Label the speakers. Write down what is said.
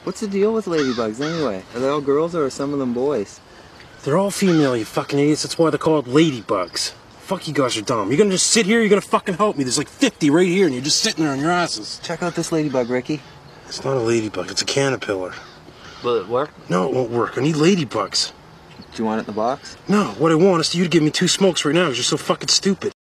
Speaker 1: What's the deal with ladybugs anyway? Are they all girls or are some of them boys?
Speaker 2: They're all female, you fucking idiots. That's why they're called ladybugs. Fuck, you guys are dumb. You're gonna just sit here, you're gonna fucking help me. There's like 50 right here, and you're just sitting there on your asses.
Speaker 1: Check out this ladybug, Ricky.
Speaker 2: It's not a ladybug, it's a caterpillar.
Speaker 1: Will it work?
Speaker 2: No, it won't work. I need ladybugs.
Speaker 1: Do you want it in the box?
Speaker 2: No, what I want is you to give me 2 smokes right now because you're so fucking stupid.